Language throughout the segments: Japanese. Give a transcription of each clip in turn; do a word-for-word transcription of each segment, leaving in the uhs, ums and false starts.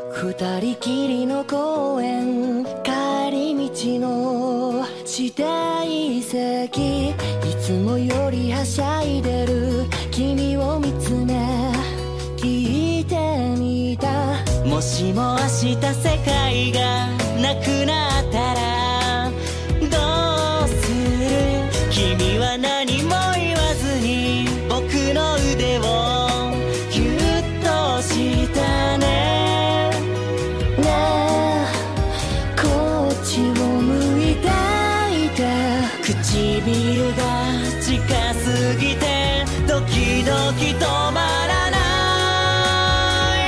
二人きりの公園、帰り道の指定席、いつもよりはしゃいでる君を見つめ聞いてみた。もしも明日世界がなくなったらどうする？君は何も言わずに僕の腕をぎゅっとしたね。ねえこっちを向いていて、唇が近すぎてドキドキ止まらない。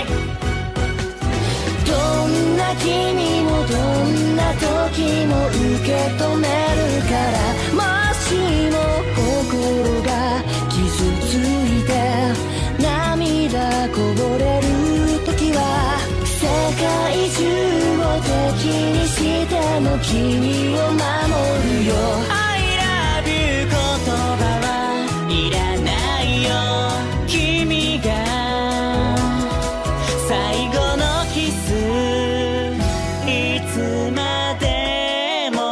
どんな君もどんな時も受け止めるから、もしも心が傷ついて涙こぼれる時は、世界中を敵にしても君を守るよ。 I love you 言葉はいらないよ。君が最後のキスいつまでも。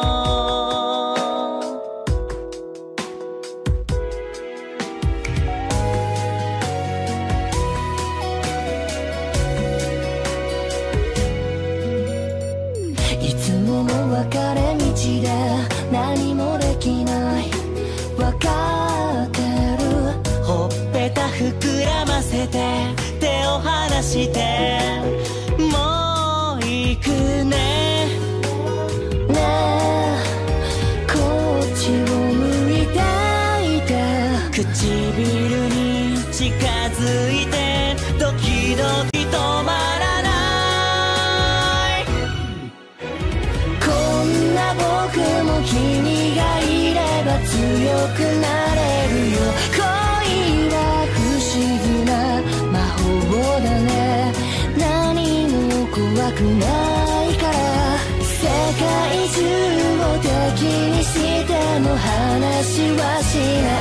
いつもの別れ道で何もできない、わかってる。ほっぺた膨らませて手を離してもう行くね。ねえこっちを向いていて、唇に近づいてドキドキ止まらない。こんな僕も君がいれば強くなれるよ。恋は不思議な魔法だね。何も怖くないから、世界中を敵にしても話はしない。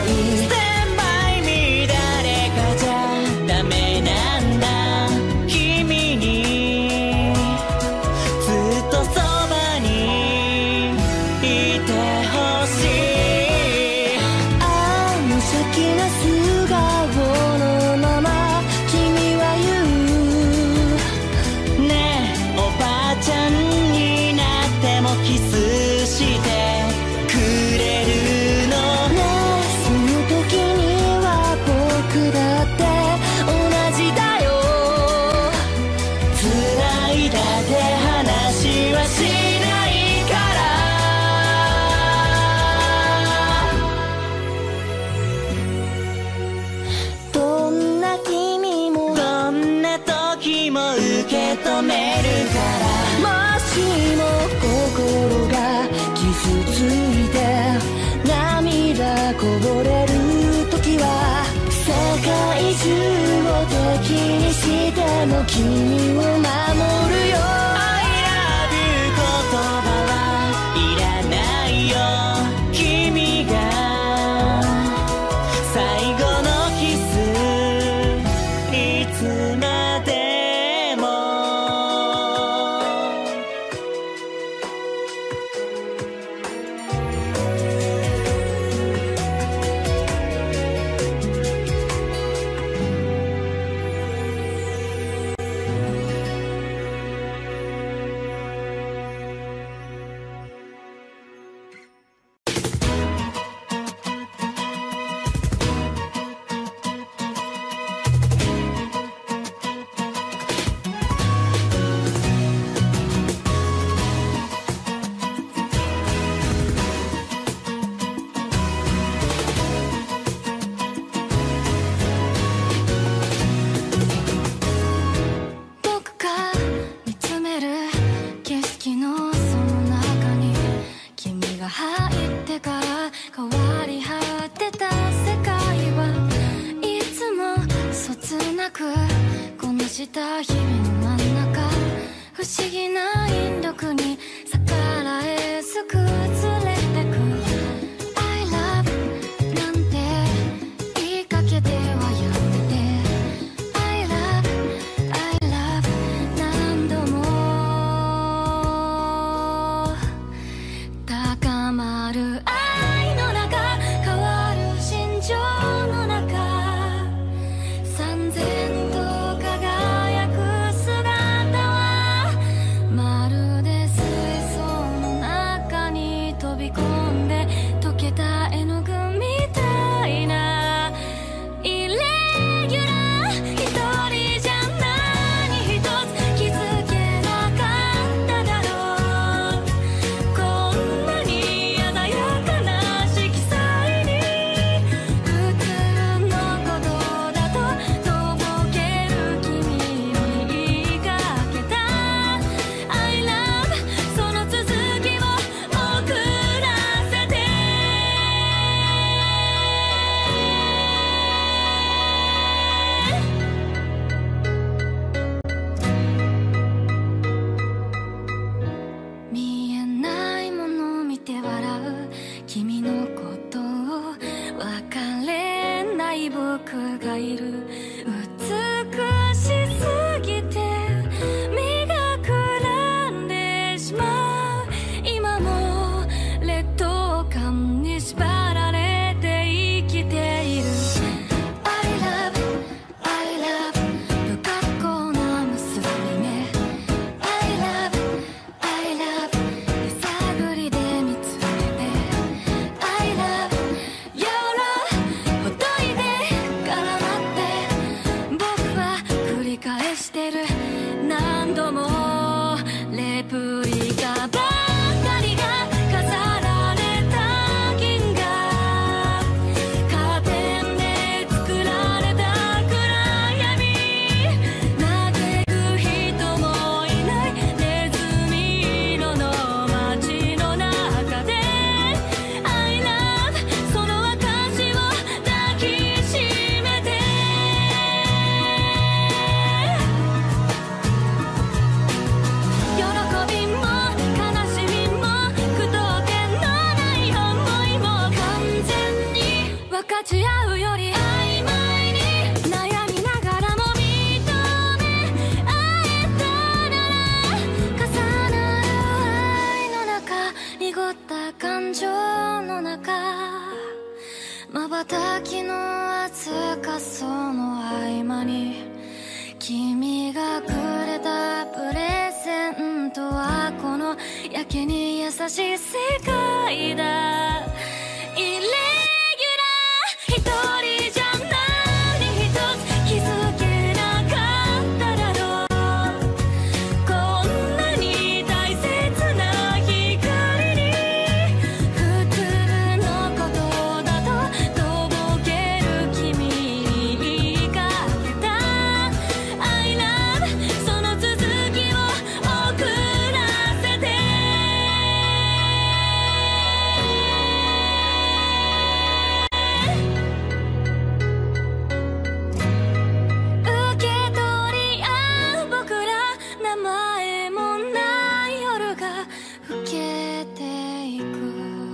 Stand by me 誰かじゃダメなんだ。君にずっとそばにいてほしい。ああ無邪気な素顔のまま君は言うねえ、おばあちゃんになってもキスしてくれるのねえ、その時には僕だって同じだよ。繋いだ手話はしないから。どんな君もどんな時も受け止めるから、もしも心が傷ついて涙こぼれる時は、世界中を敵にしても君を守るよ。 I love you 言葉はいらないよ。君が最後のキスいつまでも。僕が見つめる景色のその中に、君が入ってから変わり果てた世界はいつもそつなくこなした日々の真ん中、不思議な引力に逆らえず崩れてく。 I love なんて言いかけてはやめて、 I love I love なしてる。何度もレプリカばかりが飾られた銀河、カーテンで作られた暗闇、嘆く人もいないネズミ色の街の中で I love その証を抱きしめて、喜びも悲しみも句読点のない思いも完全に分かち合うより曖昧に悩みながらも認め合えたなら、重なる愛の中、濁った感情の中、瞬きの熱かその合間に君がくれたプレゼントはこのやけに優しい世界だ。イレギュラー一人じゃ何一つ気づけなかっただろう。こんなに大切な光に普通のことだととぼける君に言いかけた I love その続きを送らせて、受け取り合う僕ら、名前もない夜が更けていく。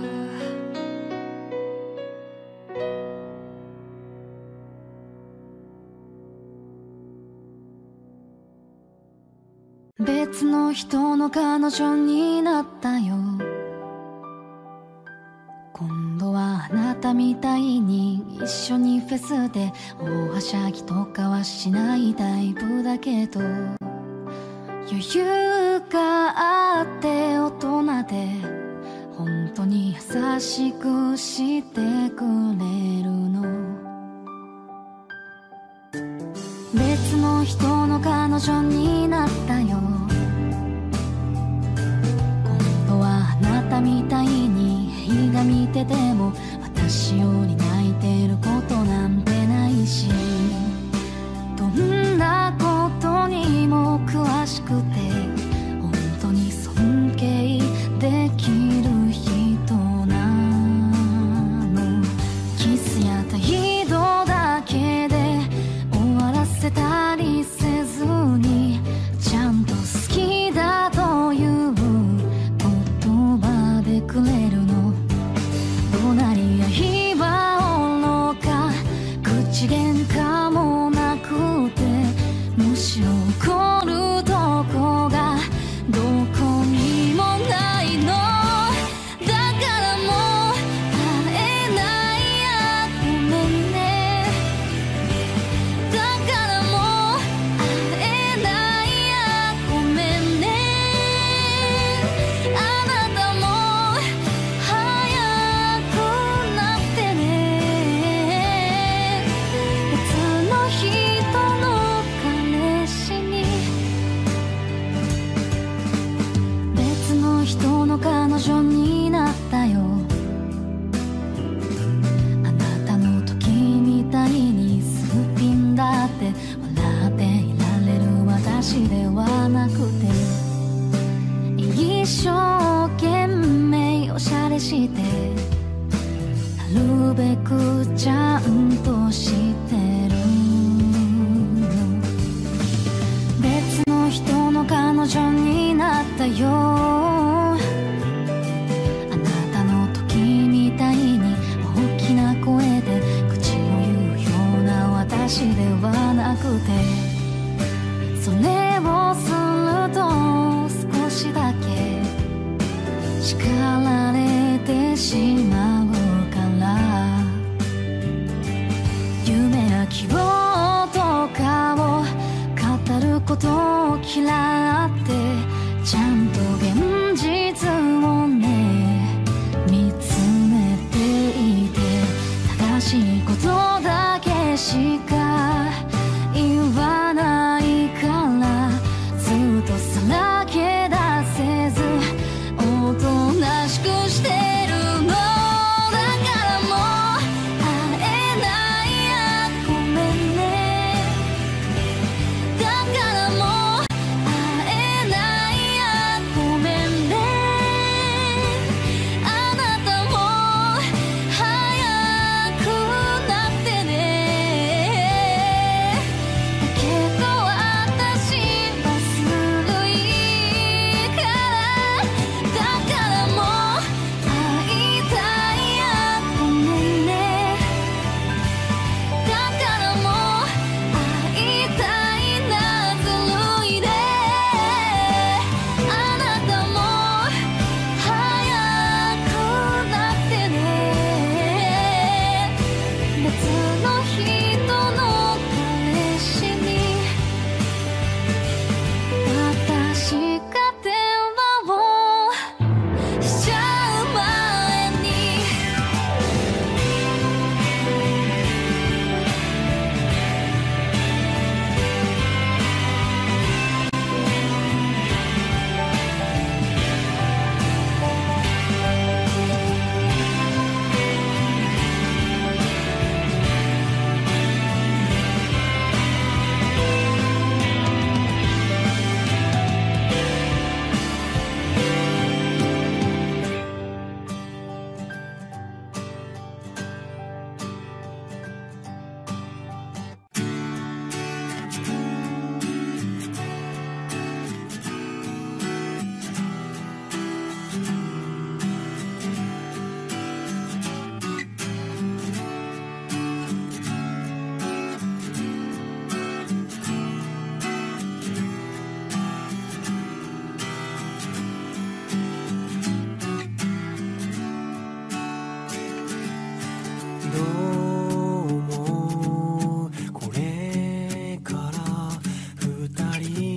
別の人の彼女になったよ。今度はあなたみたいに一緒にフェスで大はしゃぎとかはしないタイプだけど、余裕があって大人で本当に優しくしてくれるの。別の人の彼女になったよ。今度はあなたみたいに映画見てても私より泣いてることなんてないし、どんなことにも詳しくて本当に尊敬できる人なの。キスや態度だけで終わらせたりせずに、ちゃんと好きだという言葉でくれるの。怒鳴り合いはおろか口喧嘩もなくて、むしろ怒るとこがどこにもないの。だからもう会えないやごめんね。だからもう会えないやごめんね。あなたも早くなってね。別の人の彼氏に、別の人の彼女になったよ。あなたの時みたいにすっぴんだって笑っていられる私ではなくて、一生懸命おしゃれしてなるべくちゃんとしてるの。別の人の彼女になったよ。あなたの時みたいに大きな声で口を言うような私ではなくて、それをすると少しだけ叱られてしまうから、夢や希望とかを語ることを嫌って、ちゃんと現実をね見つめていて、正しいことだけしか言わないから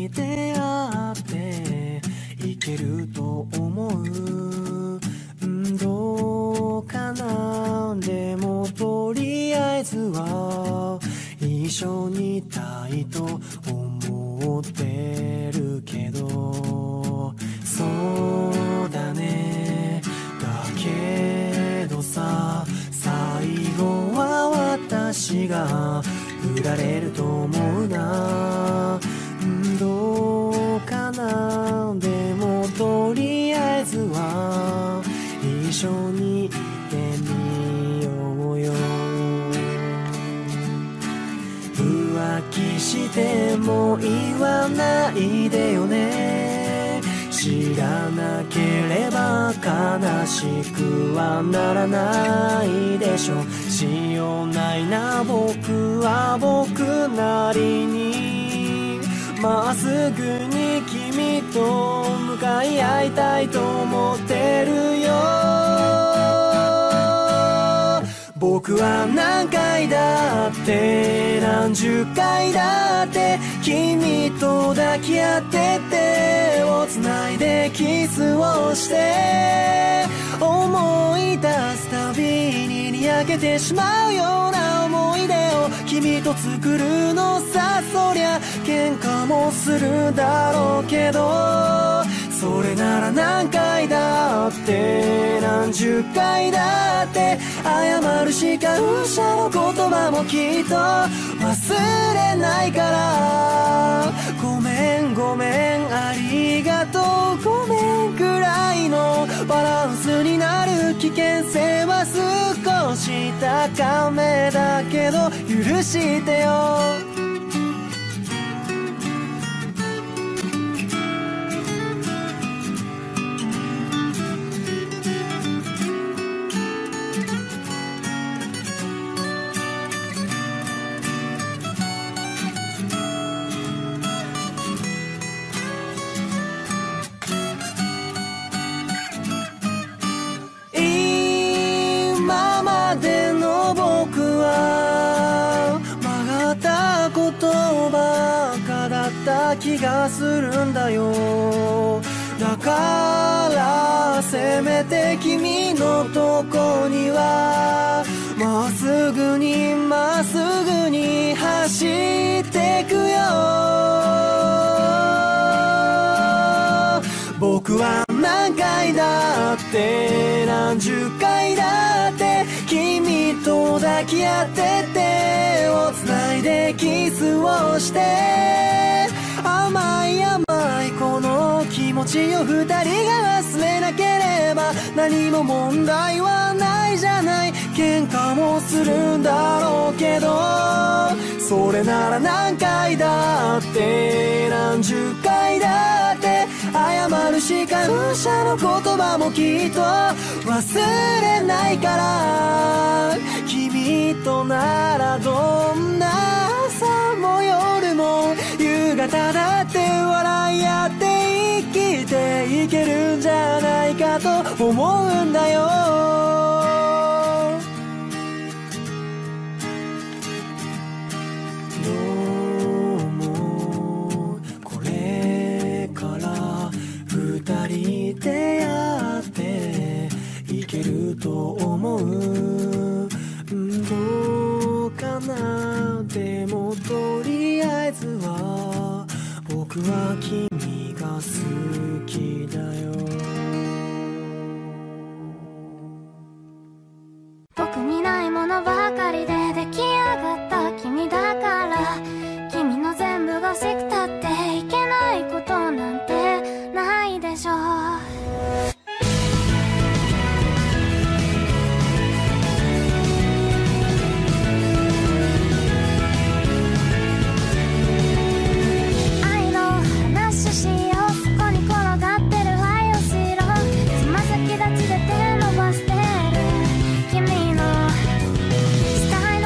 に出会っていけると思う、うん、どうかな。でもとりあえずは一緒にいたいと思ってるけど、そうだね、だけどさ、最後は私が振られると思うな、うん、どうかな。でもとりあえずは一緒にいてみようよ。浮気しても言わないでよね、知らなければ悲しくはならないでしょ。しようないな、僕は僕なりにまっすぐに君と向かい合いたいと思ってるよ。僕は何回だって何十回だって君と抱き合って手をつないでキスをして思い出すたびににやけてしまうような思い出を君と作るのさ。そりゃ喧嘩もするだろうけど、それなら何回だって何十回だって謝るし感謝の言葉もきっと忘れないから。ごめんごめんありがとうごめんくらいのバランスになる危険性は少し高めだけど許してよ。気がするんだよ。だからせめて君のとこにはまっすぐにまっすぐに走ってくよ。僕は何回だって何十回だって君と抱き合って手をつないでキスをして甘い甘いこの気持ちを二人が忘れなければ何も問題はないじゃない。喧嘩もするんだろうけど、それなら何回だって何十回だって謝るし感謝の言葉もきっと忘れないから。君とならどんな朝も夜も夕方だって笑い合って生きていけるんじゃないかと思うんだよ。どうもこれから二人出会っていけると思う、どうかな。でもとりあえずは僕は君が好きだよ。 僕にないものばかりで出来上がった君だから、君の全部が欲しくたっていけないことなんてないでしょう。立ちで手伸ばしてる君の下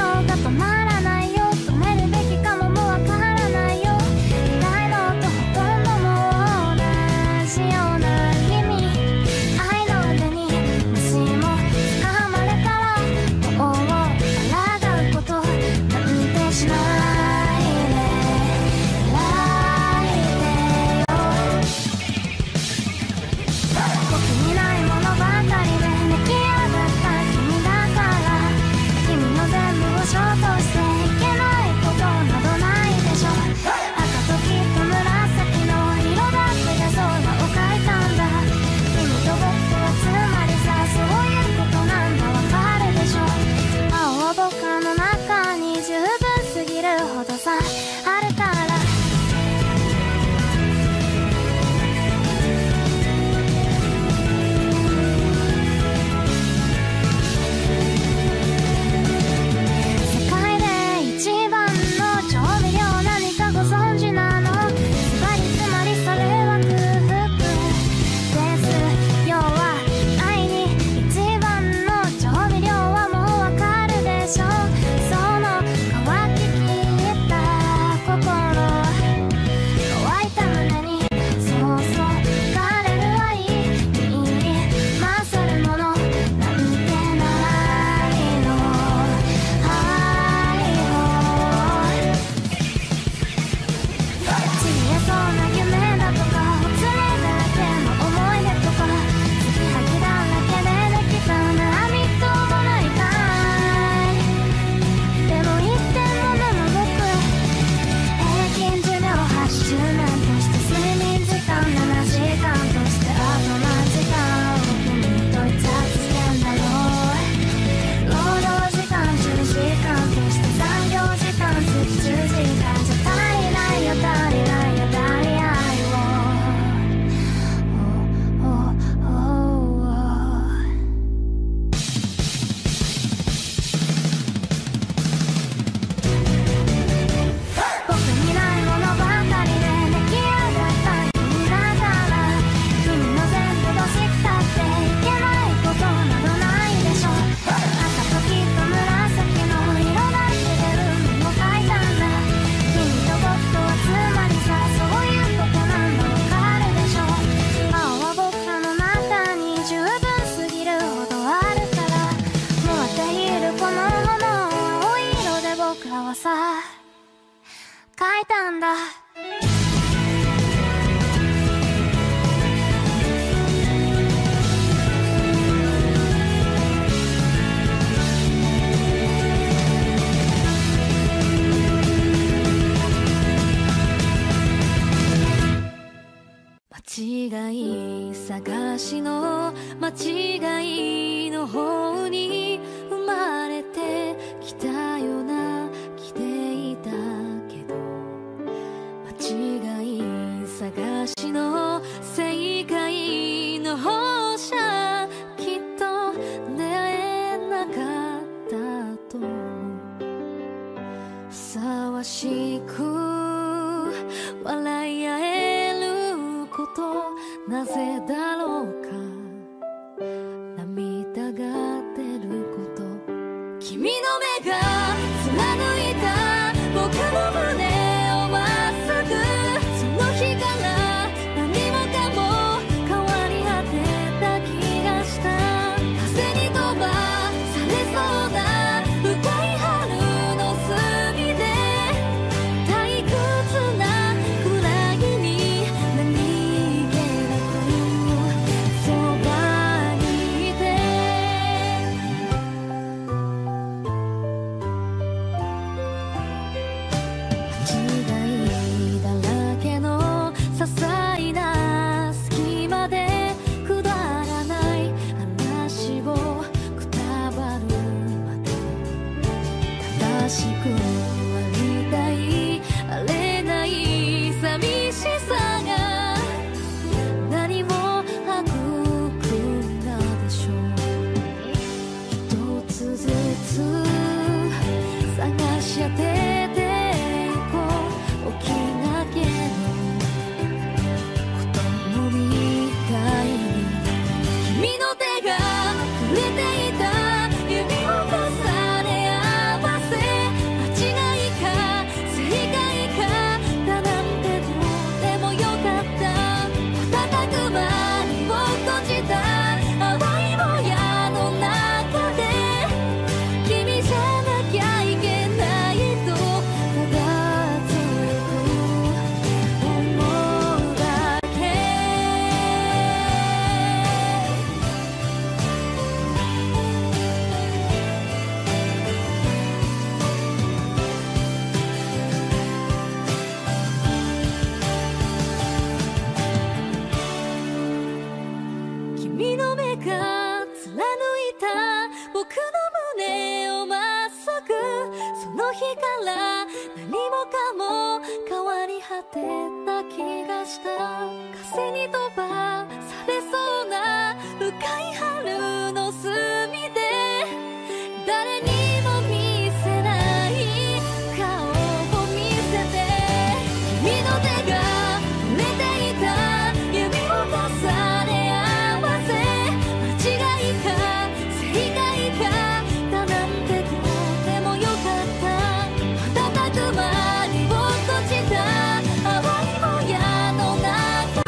間違い探しの間違いの方に生まれてきたような気でいたけど、間違い探しの正解の方じゃきっと出会えなかったと思う。ふさわしく笑い合えることなぜだろうか、涙が出ること、君の目が貫いた僕の胸をまっすぐ、その日から何もかも変わり果てた気がした。風に飛ばされそうな深い春の隅で退屈なクラゲに何気なくそばにいて、間違いだらけの些細な隙間でくだらない話をくたばるまで正しくありたいあれない寂しさが何を育んだでしょう。一つずつ探し当てていこう大きな毛の子供みたいに、君の手が触れていた指を重ね合わせ、間違いか正解かだなんてどうでもよかった。瞬く間にを閉じた淡いもやの中で君じゃなきゃいけないとただ強く思うだけ。君の目が貫いた僕の胸をまっすぐ、その日から何もかも変わり果てた気がした。風に飛ばされそうな深い春の隅で誰にも見せない顔を見せて、君の手が触れていた指を重ね合わせ、間違いか正解かだなんてどうでもよかった。瞬く間にを閉じた淡いもやの中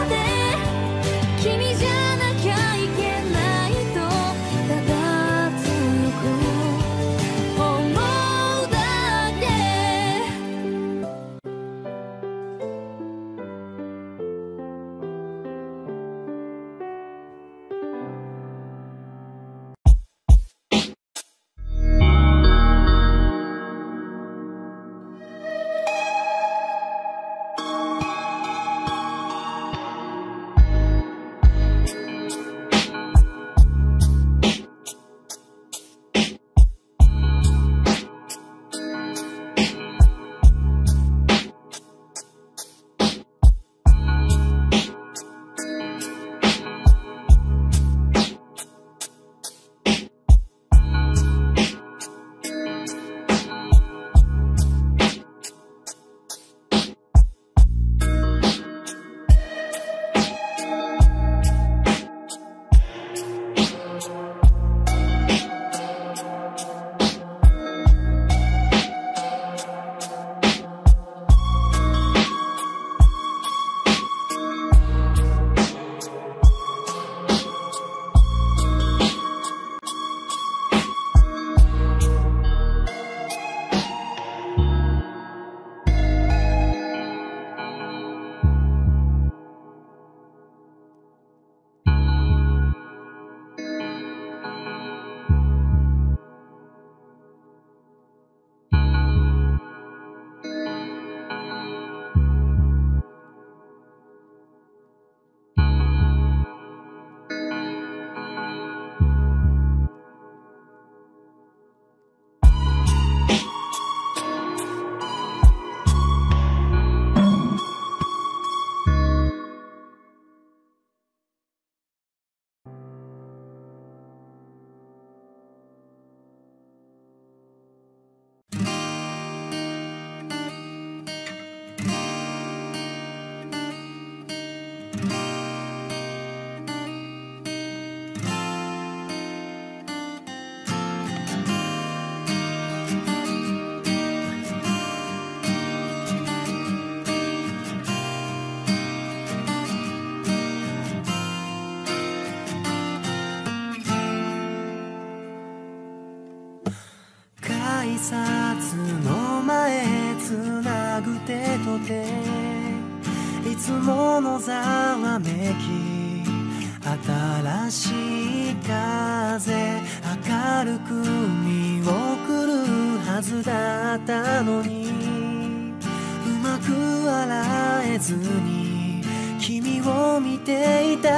察の前つなぐ手と手、いつものざわめき、新しい風明るく見送るはずだったのに、うまく笑えずに君を見ていた。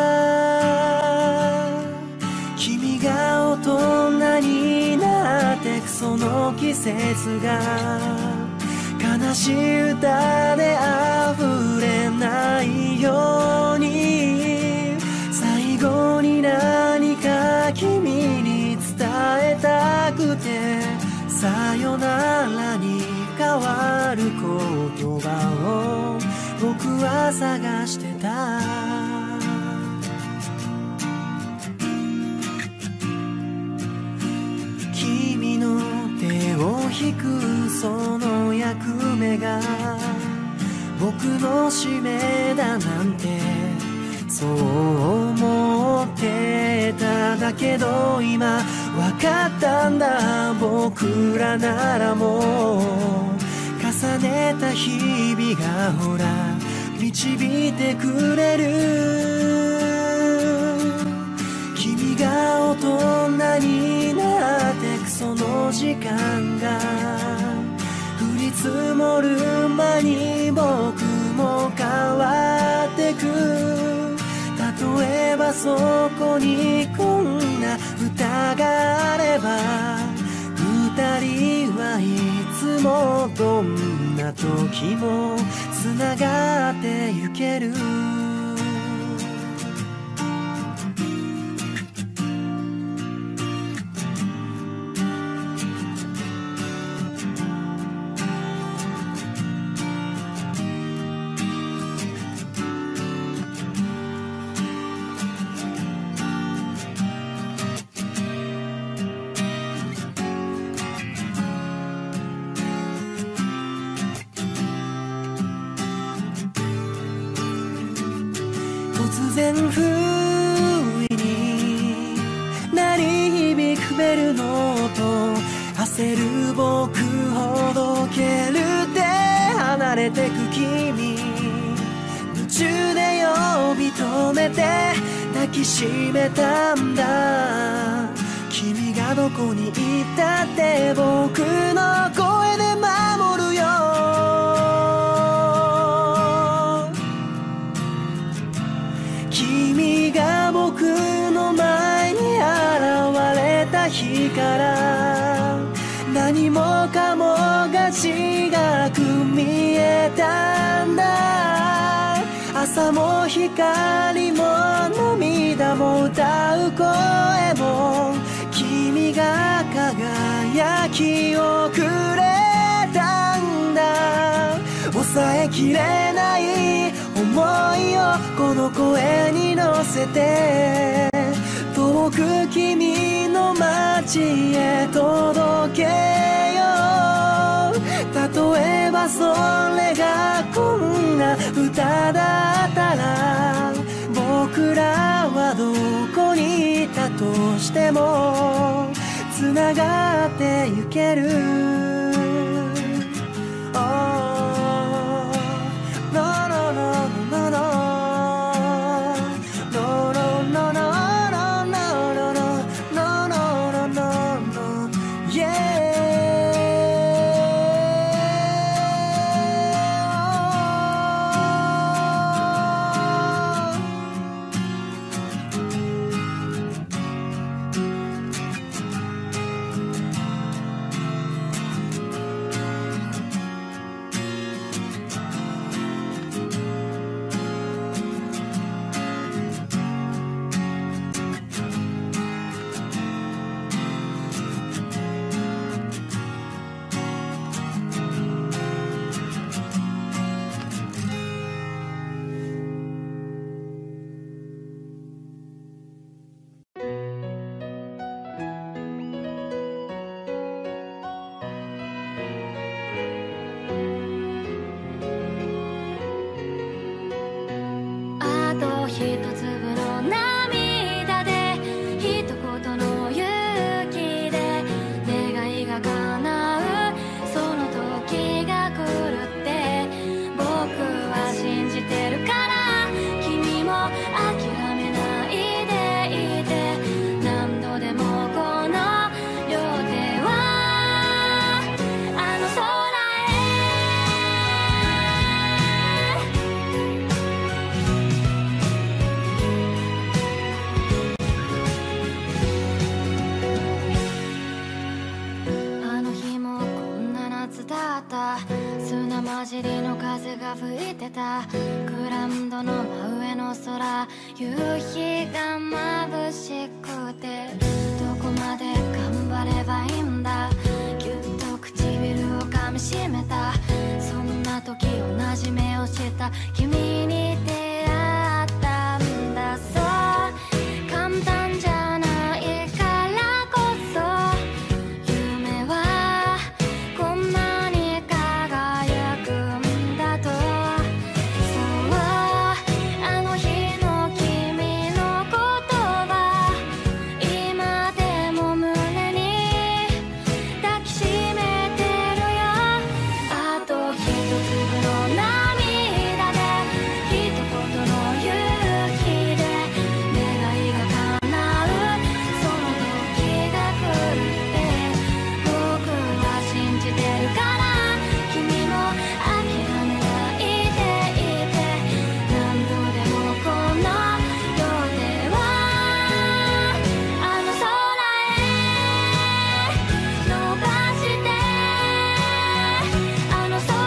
君が大人になってくその季節が悲しい歌で溢れないように、最後に何か君に伝えたくて、さよならに変わる言葉を僕は探してた。君の手を引くその役目が僕の使命だなんてそう思ってた。だけど今分かったんだ、僕らならもう重ねた日々がほら導いてくれる。君が大人になってくその時間が降り積もる間に僕も変わってく。例えばそこにこんな歌があれば、二人はいつもどんな時もつながってゆける。突然不意に鳴り響くベルの音、焦る僕ほどけるって離れてく君、夢中で呼び止めて抱きしめたんだ。君がどこにいたって僕の声で守るよ。君が僕の前に現れた日から何もかもが違く見えたんだ。朝も光も涙も歌う声も君が輝きをくれたんだ。抑えきれない思いをこの声に乗せて遠く君の街へ届けよう。例えばそれがこんな歌だったら、僕らはどこにいたとしてもつながってゆける。 一言の勇気で願いが叶うが吹いてたグラウンドの真上の空、夕日が眩しくてどこまで頑張ればいいんだ、ぎゅっと唇を噛みしめた、そんな時同じ目をした君に出会ったんだ。そう簡単じゃないからこそ夢はこんなに輝くんだと。そうあの日の君の言葉今でも胸に抱きしめてるよ。あと一粒の涙で一言の勇気で願いが叶う、その時が来るって僕は信じてるから、君も諦めないでいて、何度でもこの両手はあの空へ伸ばして、あの空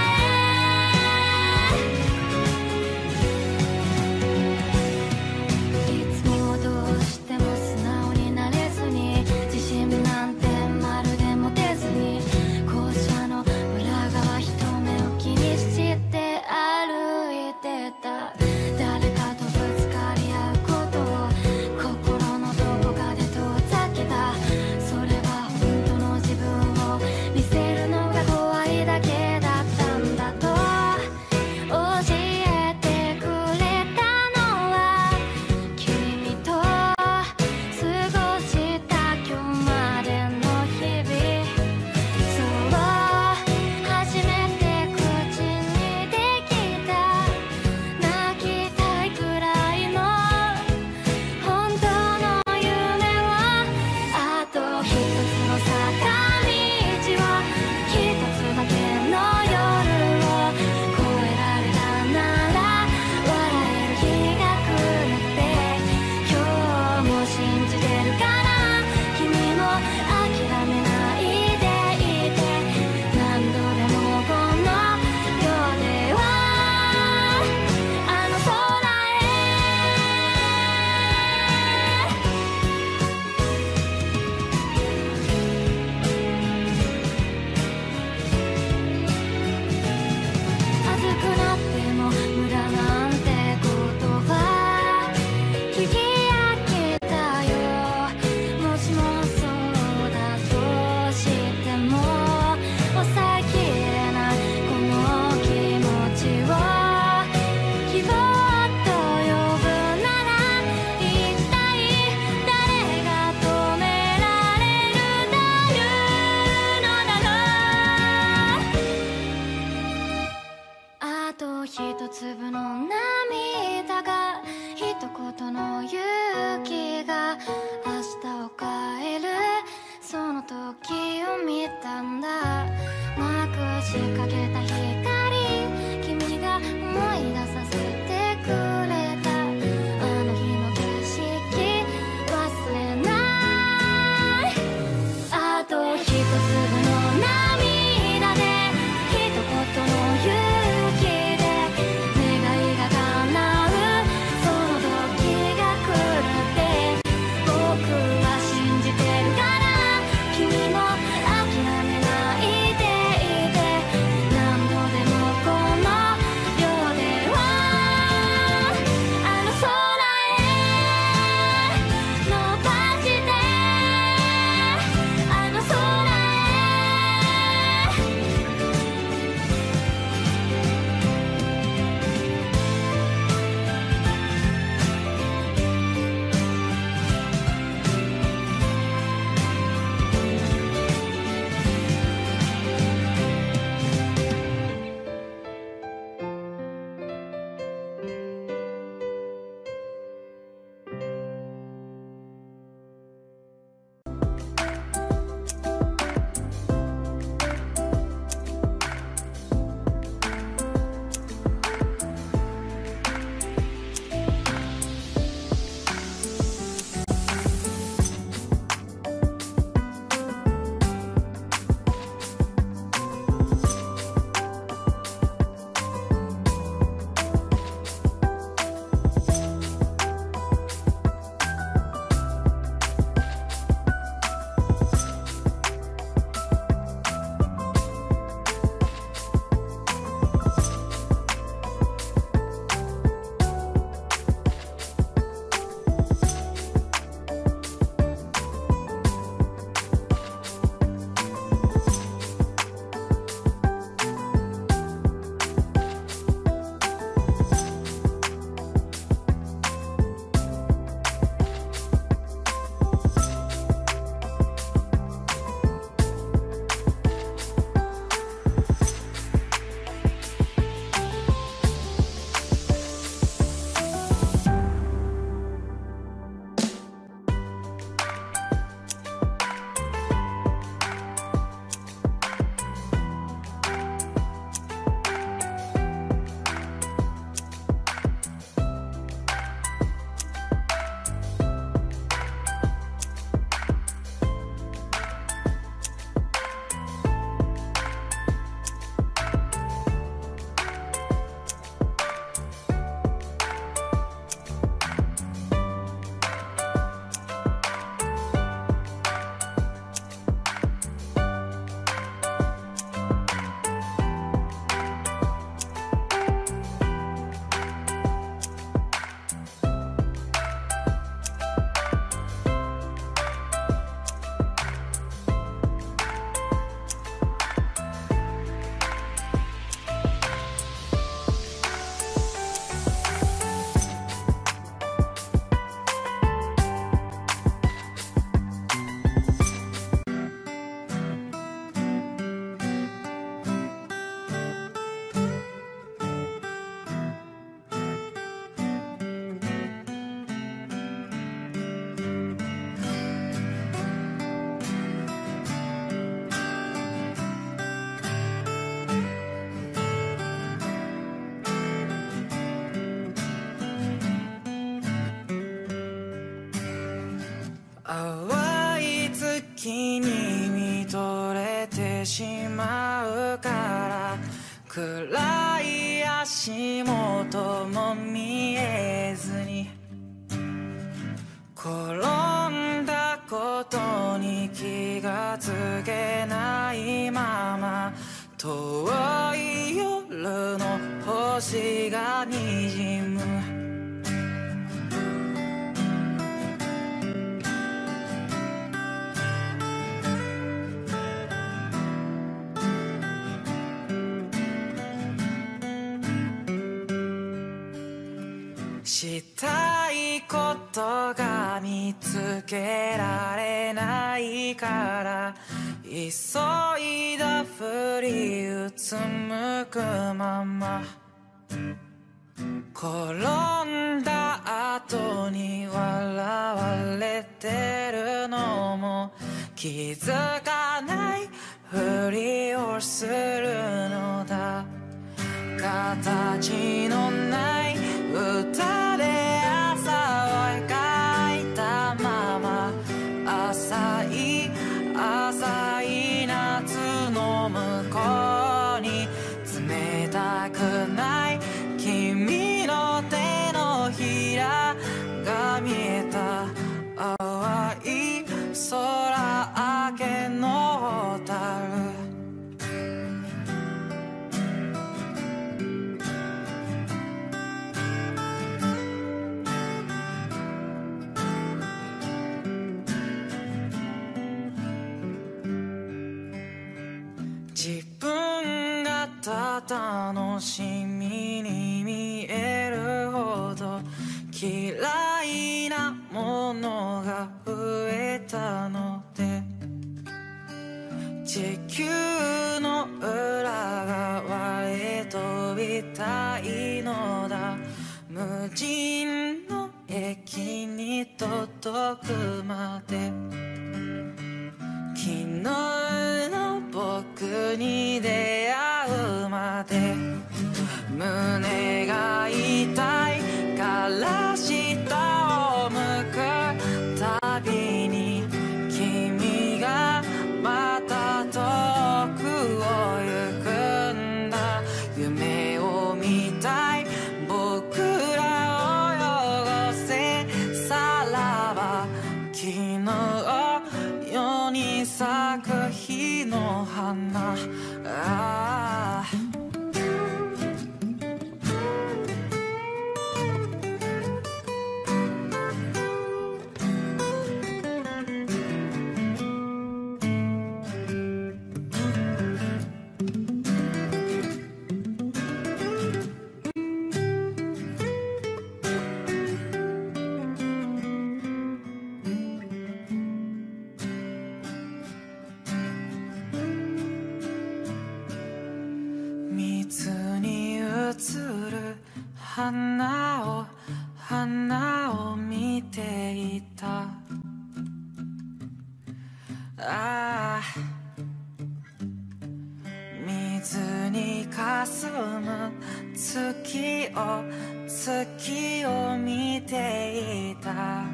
へ。いつもどうしても素直になれずに、自信なんてまるで持てずに、校舎の裏側一目を気にして歩いてた。誰かとぶつかり合うことを心のどこかで遠ざけた。それは本当の自分を見せるのが怖いだけだったんだと教えてくれたのは、君と過ごした今日までの日々。そう初めて口にできた泣きたいくらいの本当の夢は、あと一つの坂道を一つだけの夜を越えられたなら笑える日が来るって今日も信じてるから、君も諦めないでいて、何度でもこの両手はあの空熱くなっても無駄なんてことは聞き飽きたよ。もしもそうだとしても抑えきれないこの気持ちを希望と呼ぶなら、一体誰が止められるだろうのだろう。あと一粒の涙が一言の勇気が明日を変える、その時を見たんだ。まくしかけた光、君が思い出させてくれたあの日の景色忘れない。あと一粒の涙で一言の勇気で願いが叶う、その時が来るって僕は信じてるから、君も諦めないでいて、何度でも暗い足元も見えずに転んだことに気がつけないまま遠い夜の星がにじむしたいことが見つけられないから急いだふりうつむくまま転んだ後に笑われてるのも気づかないふりをするのだ形のない歌で朝を描いたまま浅い浅い夏の向こうに冷たくない君の手のひらが見えた淡い空明けの小樽自分が楽しみに見えるほど嫌いなものが増えたので地球の裏側へ飛びたいのだ無人の駅に届くまで昨日の僕に出会うまで胸が痛いから下を向くたびに君がまた遠くを行くんだ夢を見たい僕らを汚せさらば昨日世に咲く日の花ああ花を花を見ていたああ水にかすむ月を月を見ていた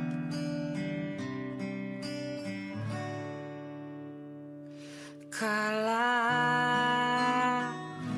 から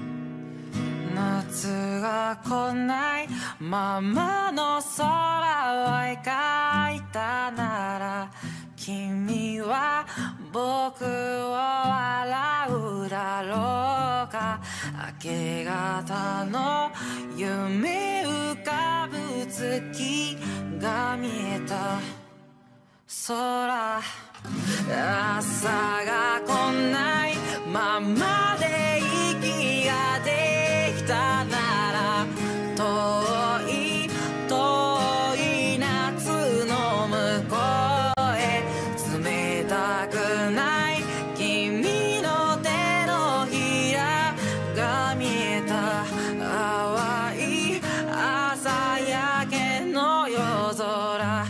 夏が来ないままの空を描いたなら君は僕を笑うだろうか明け方の夢浮かぶ月が見えた空朝が来ないままで息ができたなら遠い遠い夏の向こうへ冷たくない君の手のひらが見えた淡い朝焼けの夜空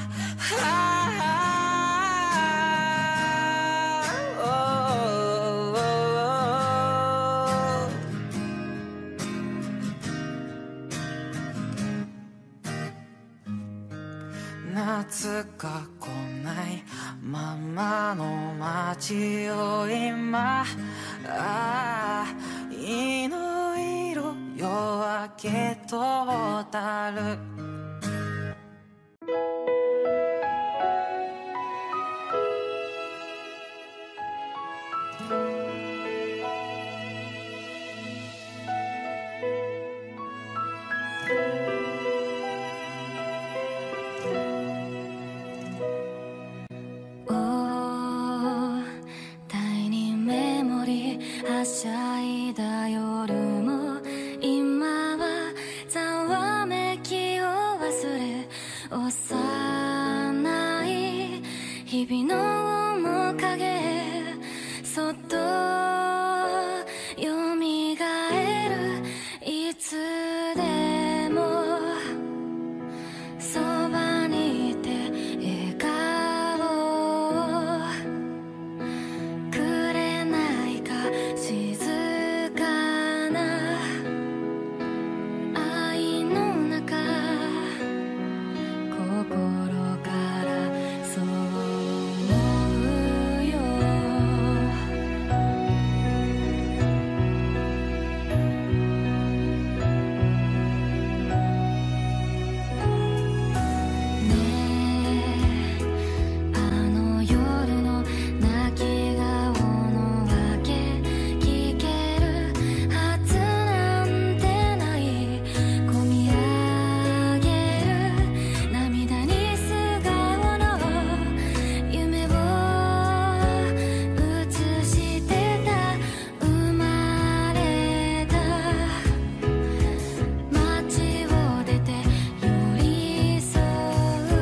夏が来ないままの街を今ああ祈り夜明けとたるはしゃいだ夜も今はざわめきを忘れ幼い日々の面影そっとよみがえるいつでもそばにいて笑顔をくれないか静かな愛の中心からそう思うよねえあの夜の泣き顔のわけ聞けるはずなんてないこみ上げる涙に素顔の夢を映してた生まれた街を出て寄り添う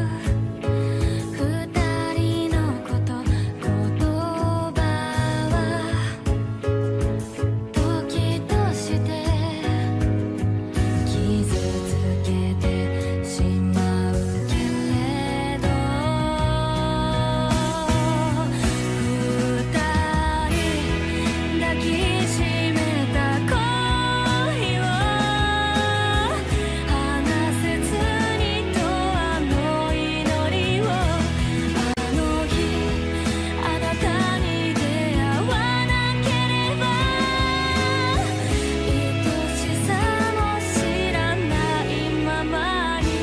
二人のこと言葉は時として傷つけてしまうけれど二人抱きしめた恋を離せずにとあの祈りをあの日あなたに出会わなければ愛しさも知らないままに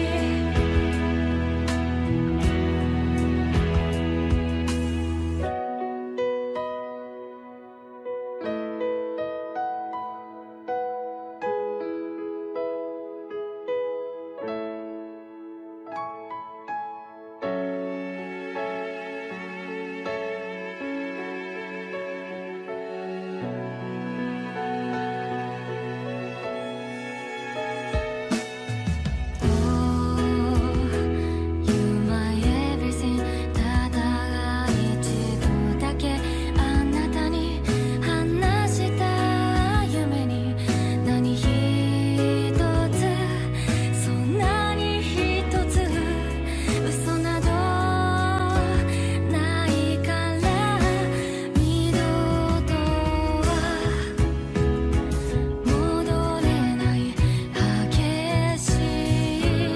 Oh, you my everything ただが一度だけあなたに話した夢に何一つそんなに一つ嘘などないから二度とは戻れない激しい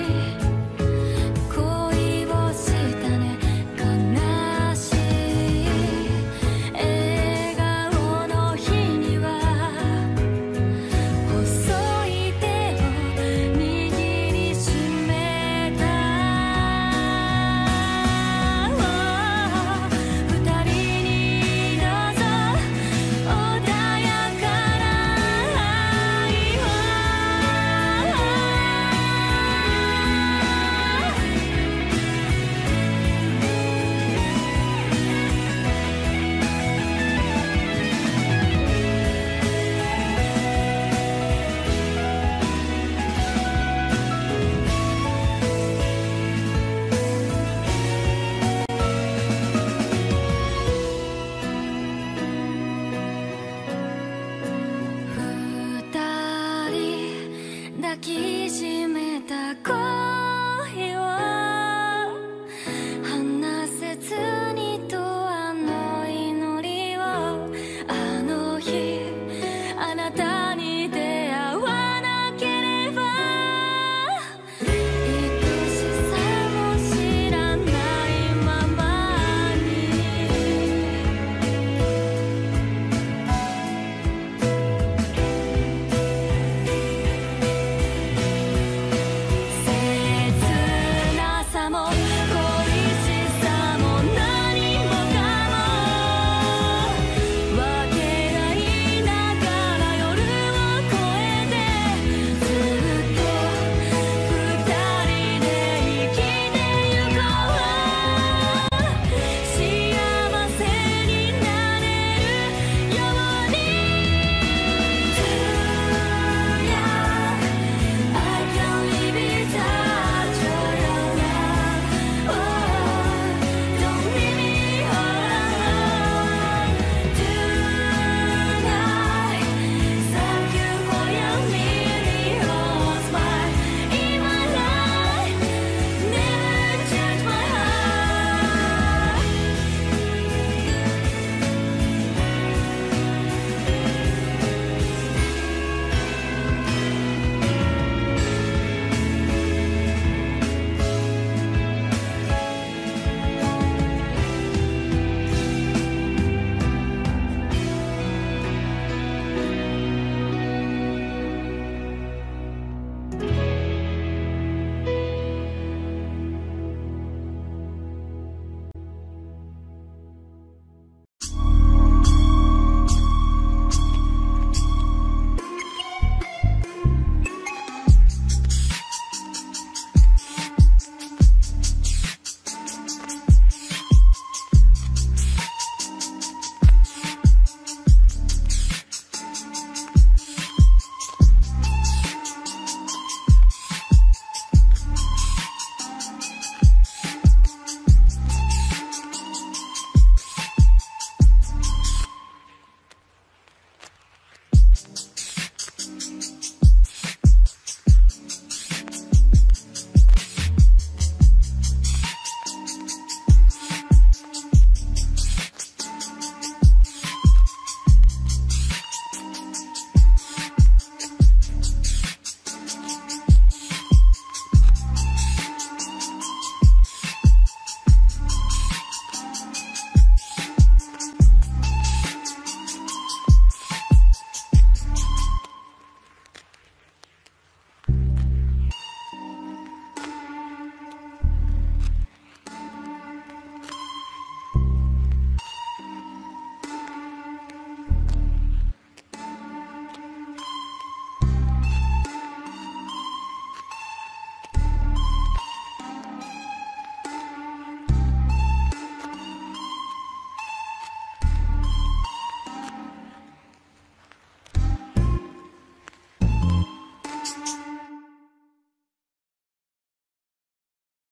恋をしたね悲しい笑顔の日には細い手を握りしめた二人にどうぞ穏やかな愛を二人抱きしめた恋